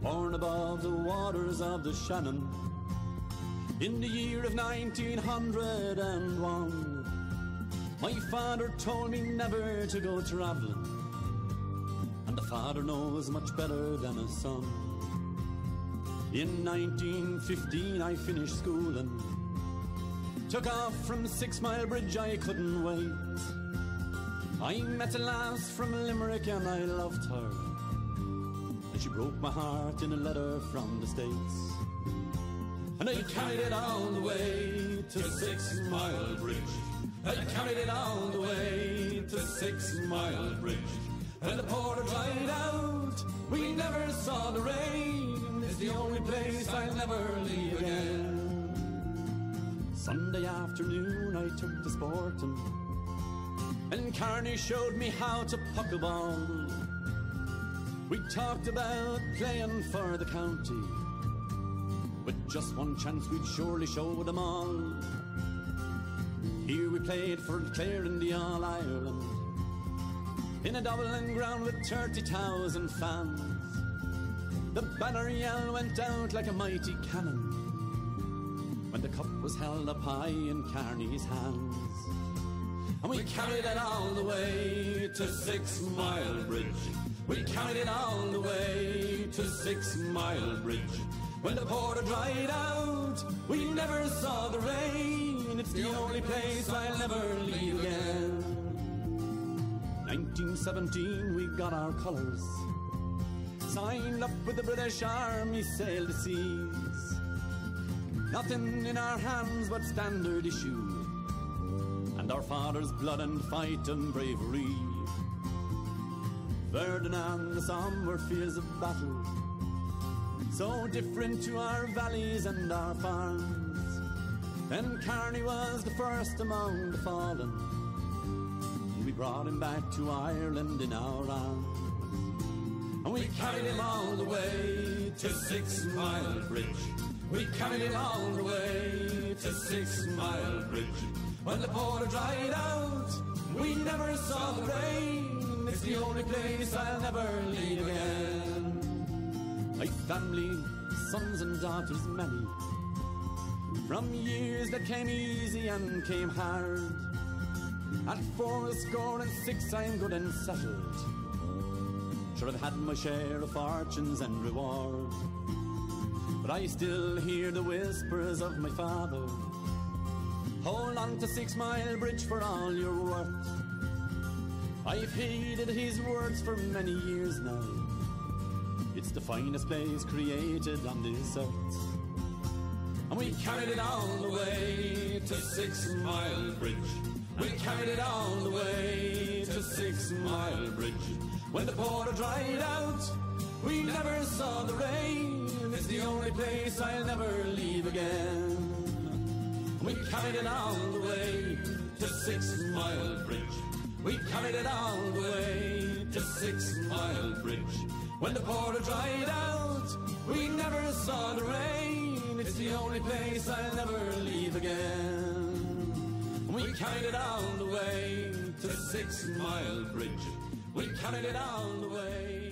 born above the waters of the Shannon in the year of 1901. My father told me never to go travelling, and a father knows much better than a son. In 1915 I finished school and took off from Sixmilebridge. I couldn't wait. I met a lass from Limerick and I loved her, and she broke my heart in a letter from the States. And I carried it all the way to Sixmilebridge. I carried it all the way to Sixmilebridge. When the porter dried out, we never saw the rain. It's the only place I'll never leave again. Sunday afternoon I took to sporting, and Carney showed me how to puck a ball. We talked about playing for the county, with just one chance we'd surely show them all. Here we played for Clare in the All-Ireland, in a Dublin ground with 30,000 fans. The banner yell went out like a mighty cannon when the cup was held up high in Carney's hands. And we carried it all the way to Sixmilebridge. We carried it all the way to Sixmilebridge. When the porter dried out, we never saw the rain. It's the only place I'll never leave again. 1917 we got our colours, signed up with the British Army, sailed the seas. Nothing in our hands but standard issue, and our father's blood and fight and bravery. Verdun and the Somme were fields of battle, so different to our valleys and our farms. Then Carney was the first among the fallen, and we brought him back to Ireland in our arms. And we carried him all the way to Sixmilebridge. We carried him all the way to Sixmilebridge. When the porter dried out, we never saw the rain. It's the only place I'll never leave again. My family, sons and daughters many, from years that came easy and came hard. At 46 I'm good and settled. Sure, I've had my share of fortunes and reward, but I still hear the whispers of my father. Hold on to Sixmilebridge for all you're worth. I've heeded his words for many years now. It's the finest place created on this earth. And we carried it all the way to Sixmilebridge. We carried it all the way to Sixmilebridge. When the porter dried out, we never saw the rain. It's the only place I'll never leave again. We carried it all the way to Sixmilebridge. We carried it all the way to Sixmilebridge. When the porter dried out, we never saw the rain. It's the only place I'll never leave again. We carried it all the way to Sixmilebridge. We carried it all the way